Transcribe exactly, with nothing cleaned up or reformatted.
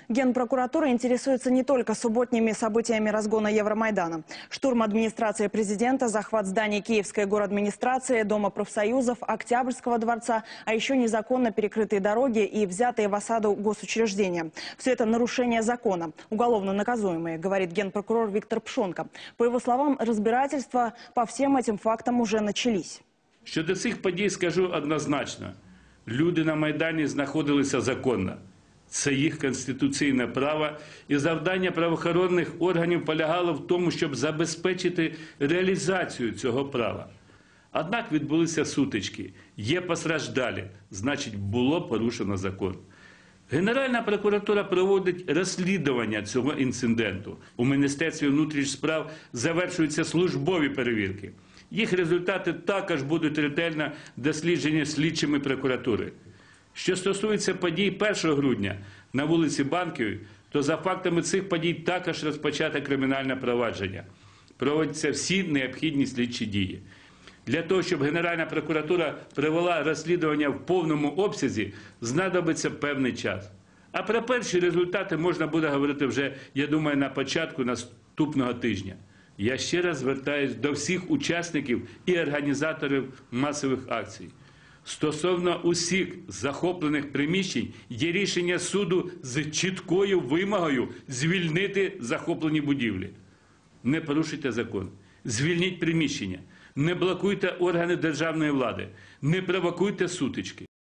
Генпрокуратура интересуется не только субботними событиями разгона Евромайдана. Штурм администрации президента, захват зданий Киевской городадминистрации, Дома профсоюзов, Октябрьского дворца, а еще незаконно перекрытые дороги и взятые в осаду госучреждения. Все это нарушение закона, уголовно наказуемые, говорит генпрокурор Виктор Пшонка. По его словам, разбирательства по всем этим фактам уже начались. Щодо цих подій скажу однозначно. Люди на Майдані знаходилися законно. Це їх конституційне право, і завдання правоохоронних органів полягало в тому, щоб забезпечити реалізацію цього права. Однак відбулися сутички, є постраждалі, значить було порушено закон. Генеральна прокуратура проводить розслідування цього інциденту. У Міністерстві внутрішніх справ завершуються службові перевірки. Їх результати також будуть ретельно досліджені слідчими прокуратури. Що стосується подій першого грудня на вулиці Банковій, то за фактами цих подій також розпочато кримінальне провадження. Проводяться всі необхідні слідчі дії. Для того, щоб Генеральна прокуратура провела розслідування в повному обсязі, знадобиться певний час. А про перші результати можна буде говорити вже, я думаю, на початку наступного тижня. Я ще раз звертаюся до всіх учасників і організаторів масових акцій. Стосовно усіх захоплених приміщень є рішення суду з чіткою вимогою звільнити захоплені будівлі. Не порушуйте закон, звільніть приміщення, не блокуйте органи державної влади, не провокуйте сутички.